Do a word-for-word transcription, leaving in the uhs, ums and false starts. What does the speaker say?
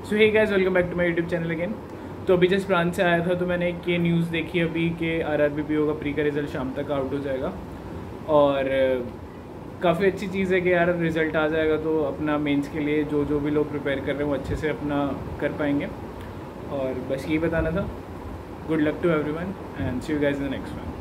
So hey guys, welcome back to my YouTube channel again. तो अभी just branch से आया था तो मैंने एक ये न्यूज़ देखी अभी कि R R B P O का प्री का रिज़ल्ट शाम तक आउट हो जाएगा और काफ़ी अच्छी चीज़ है कि यार रिज़ल्ट आ जाएगा तो अपना मेंस के लिए जो जो भी लोग प्रिपेयर कर रहे हैं वो अच्छे से अपना कर पाएंगे। और बस यही बताना था। Good luck to everyone and see you guys in the next one.